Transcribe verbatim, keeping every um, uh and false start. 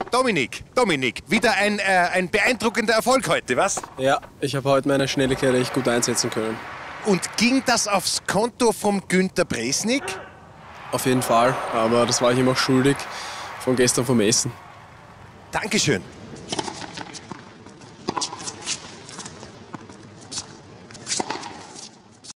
Dominik, Dominik, wieder ein, äh, ein beeindruckender Erfolg heute, was? Ja, ich habe heute meine Schnelligkeit echt gut einsetzen können. Und ging das aufs Konto vom Günter Bresnik? Auf jeden Fall, aber das war ich ihm auch schuldig von gestern vom Essen. Dankeschön.